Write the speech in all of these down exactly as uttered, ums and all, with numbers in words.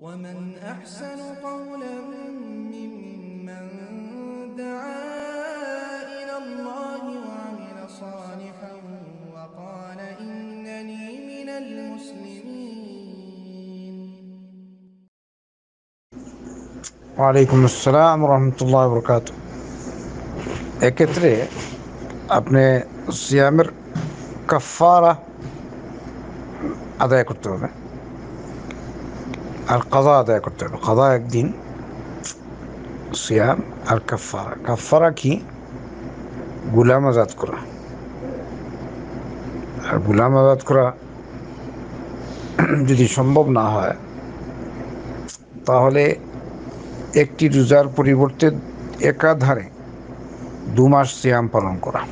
ومن أحسن قولا ممن دعا إلى الله وعمل صالحا وقال إنني من المسلمين। ওয়ালাইকুম আসসালাম রহমতুল্লাহ বরকাত। এক্ষেত্রে আপনি সিয়ামের কাফারা আদায় করতে হবে আর কাজা আদায় করতে হবে। কাজা একদিন, সিয়াম আর কাফারা। কাফারা কি? গুলাম আজাদ করা। আর গুলাম আজাদ করা যদি সম্ভব না হয় তাহলে একটি রোজার পরিবর্তে একাধারে দু মাস সিয়াম পালন করা।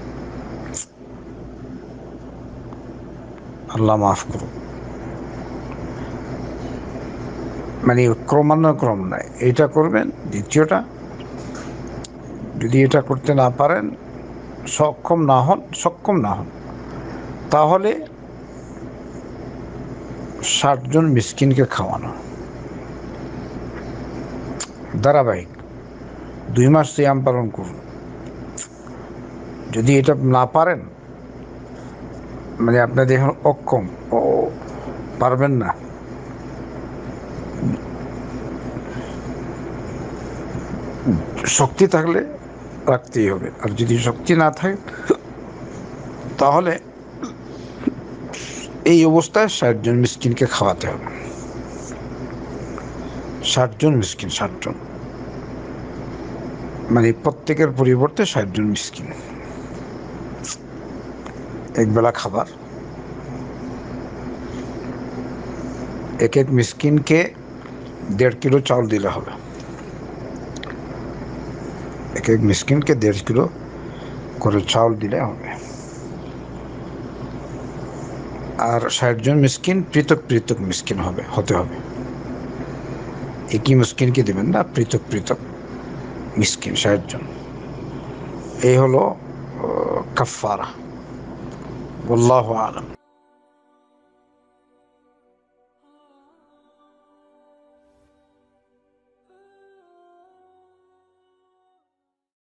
আল্লাহ মাফ করুন, মানে ক্রমান্বয় ক্রম নয়, এইটা করবেন। দ্বিতীয়টা, যদি এটা করতে না পারেন, সক্ষম না হন সক্ষম না হন তাহলে ষাট জন মিসকিনকে খাওয়ানো, ধারাবাহিক দুই মাস সিয়াম পালন করুন। যদি এটা না পারেন, মানে আপনাদের এখন অক্ষম ও পারবেন না, শক্তি থাকলে রাখতেই হবে। আর যদি শক্তি না থাকে তাহলে এই অবস্থায় ষাট জন মিসকিনকে খাওয়াতে হবে। ষাট জন মিসকিন, ষাট জন মানে প্রত্যেকের পরিবর্তে ষাট জন মিসকিন, একবেলা খাবার। এক এক মিসকিনকে দেড় কিলো চাউল দিলে হবে। এক এক মিসকিনকে দেড় কিলো করে চাউল দিলে হবে। আর ষাট জন মিসকিন পৃথক পৃথক মিসকিন হবে হতে হবে। একই মিসকিনকে দেবেন না, পৃথক পৃথক মিসকিন ষাট জন। এই হলো কাফারা। আল্লাহু আ'লাম।